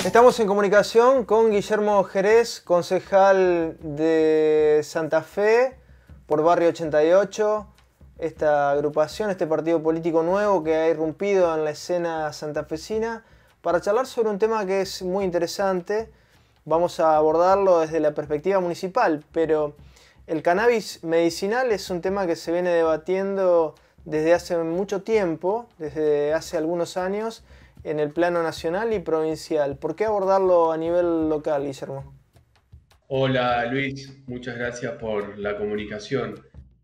Estamos en comunicación con Guillermo Jerez, concejal de Santa Fe por Barrio 88, esta agrupación, este partido político nuevo que ha irrumpido en la escena santafesina, para charlar sobre un tema que es muy interesante. Vamos a abordarlo desde la perspectiva municipal, pero el cannabis medicinal es un tema que se viene debatiendo desde hace mucho tiempo, desde hace algunos años, en el plano nacional y provincial. ¿Por qué abordarlo a nivel local, Guillermo? Hola Luis, muchas gracias por la comunicación,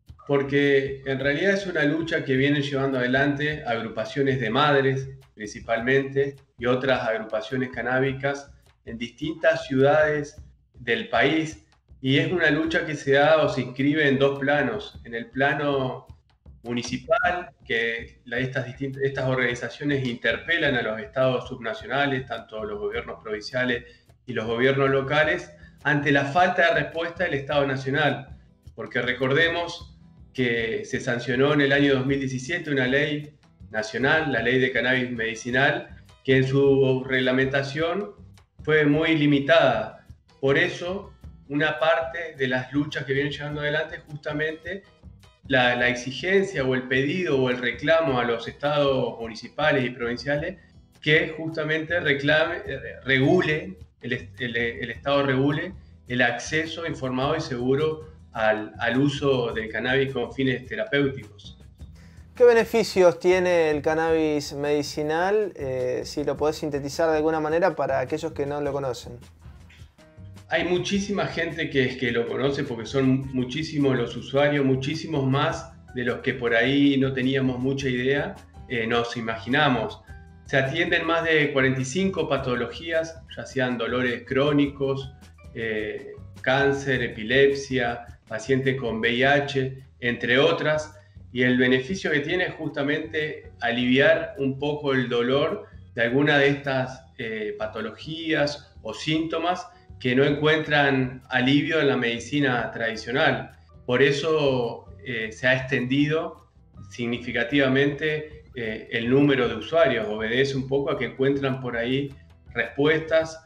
porque en realidad es una lucha que vienen llevando adelante agrupaciones de madres principalmente y otras agrupaciones canábicas en distintas ciudades del país, y es una lucha que se da o se inscribe en dos planos: en el plano municipal, que estas organizaciones interpelan a los estados subnacionales, tanto los gobiernos provinciales y los gobiernos locales, ante la falta de respuesta del Estado Nacional. Porque recordemos que se sancionó en el año 2017 una ley nacional, la Ley de Cannabis Medicinal, que en su reglamentación fue muy limitada. Por eso, una parte de las luchas que vienen llevando adelante es justamente la exigencia o el pedido o el reclamo a los estados municipales y provinciales que justamente regule, el Estado regule el acceso informado y seguro al uso del cannabis con fines terapéuticos. ¿Qué beneficios tiene el cannabis medicinal, si lo podés sintetizar de alguna manera para aquellos que no lo conocen? Hay muchísima gente que lo conoce porque son muchísimos los usuarios, muchísimos más de los que por ahí no teníamos mucha idea, nos imaginamos. Se atienden más de 45 patologías, ya sean dolores crónicos, cáncer, epilepsia, pacientes con VIH, entre otras, y el beneficio que tiene es justamente aliviar un poco el dolor de alguna de estas patologías o síntomas que no encuentran alivio en la medicina tradicional. Por eso se ha extendido significativamente el número de usuarios. Obedece un poco a que encuentran por ahí respuestas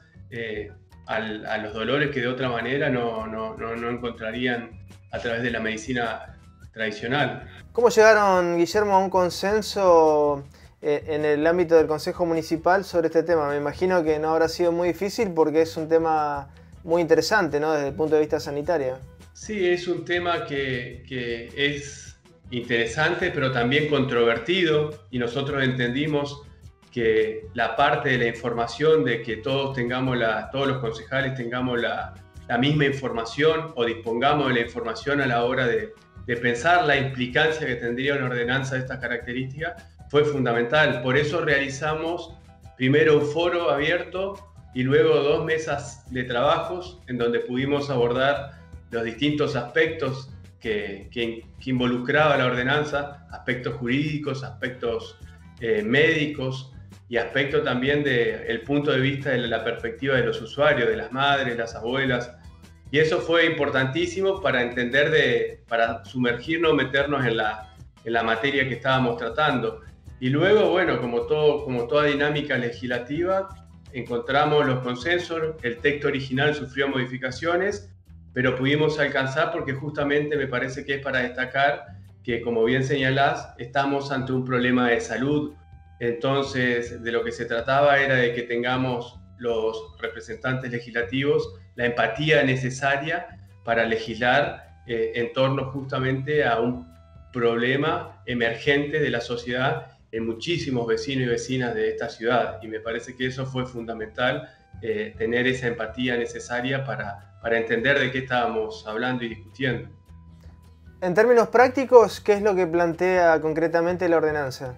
a los dolores que de otra manera no encontrarían a través de la medicina tradicional. ¿Cómo llegaron, Guillermo, a un consenso en el ámbito del Consejo Municipal sobre este tema? Me imagino que no habrá sido muy difícil porque es un tema muy interesante, ¿no?, desde el punto de vista sanitario. Sí, es un tema que es interesante, pero también controvertido, y nosotros entendimos que la parte de la información, de que todos los concejales tengamos la misma información o dispongamos de la información a la hora de pensar la implicancia que tendría una ordenanza de estas características, fue fundamental. Por eso realizamos primero un foro abierto y luego 2 mesas de trabajos en donde pudimos abordar los distintos aspectos que involucraba la ordenanza, aspectos jurídicos, aspectos médicos y aspectos también del punto de vista de la perspectiva de los usuarios, de las madres, las abuelas. Y eso fue importantísimo para entender, para sumergirnos, meternos en la materia que estábamos tratando. Y luego, bueno, como toda dinámica legislativa, encontramos los consensos, el texto original sufrió modificaciones, pero pudimos alcanzar porque justamente me parece que es para destacar que, como bien señalás, estamos ante un problema de salud. Entonces, de lo que se trataba era de que tengamos los representantes legislativos la empatía necesaria para legislar en torno justamente a un problema emergente de la sociedad en muchísimos vecinos y vecinas de esta ciudad, y me parece que eso fue fundamental, tener esa empatía necesaria para entender de qué estábamos hablando y discutiendo. En términos prácticos, ¿qué es lo que plantea concretamente la ordenanza?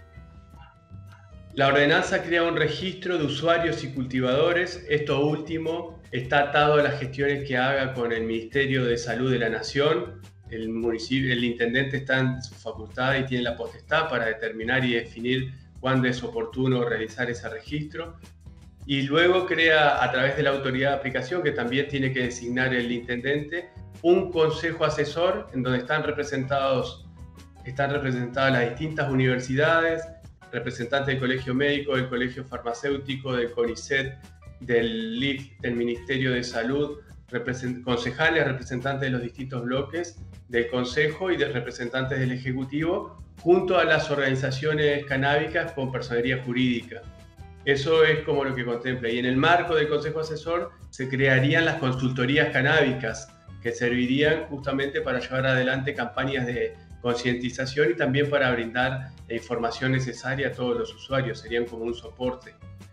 La ordenanza crea un registro de usuarios y cultivadores. Esto último está atado a las gestiones que haga con el Ministerio de Salud de la Nación. El intendente está en su facultad y tiene la potestad para determinar y definir cuándo es oportuno realizar ese registro. Y luego crea, a través de la autoridad de aplicación, que también tiene que designar el intendente, un consejo asesor en donde están representadas las distintas universidades, representantes del Colegio Médico, del Colegio Farmacéutico, del CONICET, del LIF, del Ministerio de Salud, concejales, representantes de los distintos bloques del Consejo y de representantes del Ejecutivo, junto a las organizaciones canábicas con personería jurídica. Eso es como lo que contempla. Y en el marco del Consejo Asesor se crearían las consultorías canábicas, que servirían justamente para llevar adelante campañas de concientización y también para brindar la información necesaria a todos los usuarios. Serían como un soporte.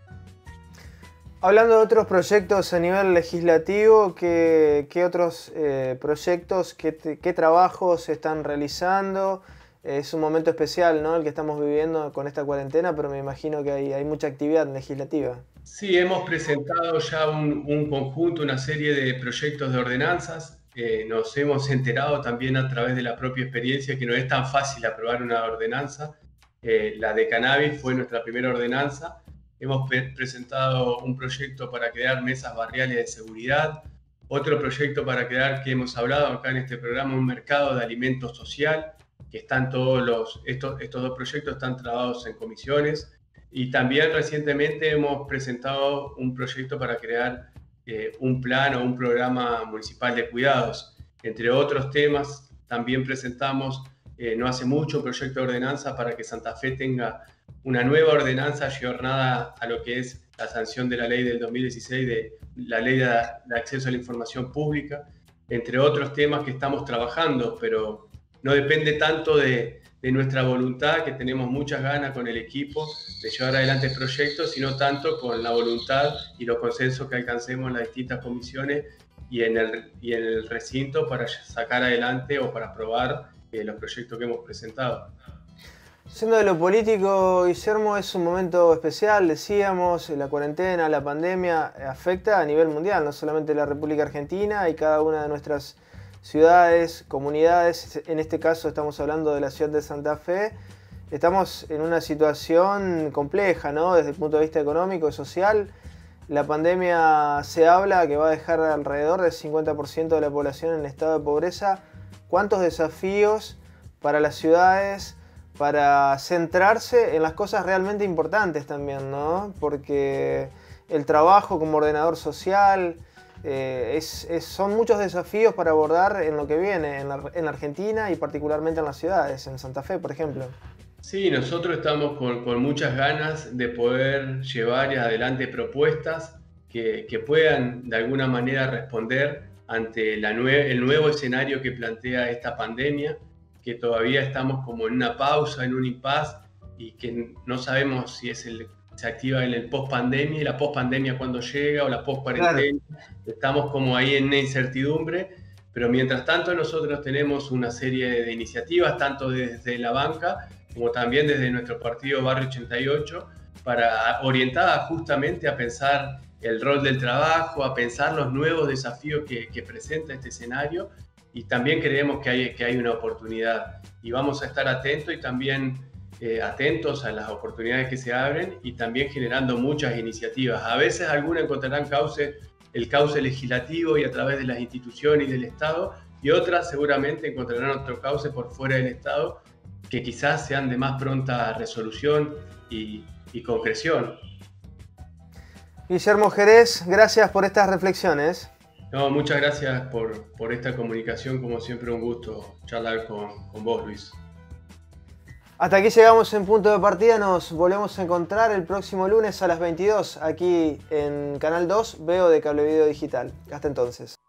Hablando de otros proyectos a nivel legislativo, ¿qué otros proyectos, qué trabajos se están realizando? Es un momento especial, ¿no?, el que estamos viviendo con esta cuarentena, pero me imagino que hay mucha actividad legislativa. Sí, hemos presentado ya un conjunto, una serie de proyectos de ordenanzas. Nos hemos enterado también a través de la propia experiencia que no es tan fácil aprobar una ordenanza. La de cannabis fue nuestra primera ordenanza. Hemos presentado un proyecto para crear mesas barriales de seguridad, otro proyecto para crear, que hemos hablado acá en este programa, un mercado de alimentos social, que están estos dos proyectos están trabajados en comisiones. Y también recientemente hemos presentado un proyecto para crear un plan o un programa municipal de cuidados. Entre otros temas, también presentamos no hace mucho un proyecto de ordenanza para que Santa Fe tenga una nueva ordenanza ayornada a lo que es la sanción de la ley del 2016, de la ley de acceso a la información pública, entre otros temas que estamos trabajando, pero no depende tanto de nuestra voluntad, que tenemos muchas ganas con el equipo de llevar adelante proyectos, sino tanto con la voluntad y los consensos que alcancemos en las distintas comisiones y en el recinto para sacar adelante o para aprobar los proyectos que hemos presentado. Siendo de lo político, Guillermo, es un momento especial, decíamos, la cuarentena, la pandemia afecta a nivel mundial, no solamente la República Argentina y cada una de nuestras ciudades, comunidades. En este caso estamos hablando de la ciudad de Santa Fe. Estamos en una situación compleja, ¿no?, desde el punto de vista económico y social. La pandemia se habla que va a dejar alrededor del 50% de la población en estado de pobreza. ¿Cuántos desafíos para las ciudades para centrarse en las cosas realmente importantes también, ¿no? Porque el trabajo como ordenador social son muchos desafíos para abordar en lo que viene en la Argentina y particularmente en las ciudades, en Santa Fe, por ejemplo. Sí, nosotros estamos con muchas ganas de poder llevar adelante propuestas que puedan de alguna manera responder ante el nuevo escenario que plantea esta pandemia, que todavía estamos como en una pausa, en un impasse, y que no sabemos si se activa en el post-pandemia y la post-pandemia cuando llega, o la post-cuarentena. Claro. Estamos como ahí en una incertidumbre, pero mientras tanto nosotros tenemos una serie de iniciativas, tanto desde la banca como también desde nuestro partido Barrio 88, orientadas justamente a pensar el rol del trabajo, a pensar los nuevos desafíos que presenta este escenario, y también creemos que hay una oportunidad, y vamos a estar atentos y también atentos a las oportunidades que se abren, y también generando muchas iniciativas. A veces algunas encontrarán el cauce legislativo y a través de las instituciones y del Estado, y otras seguramente encontrarán otro cauce por fuera del Estado, que quizás sean de más pronta resolución y concreción. Guillermo Jerez, gracias por estas reflexiones. No, muchas gracias por esta comunicación, como siempre un gusto charlar con vos, Luis. Hasta aquí llegamos en Punto de Partida, nos volvemos a encontrar el próximo lunes a las 22 aquí en Canal 2, Veo de Cable Video Digital. Hasta entonces.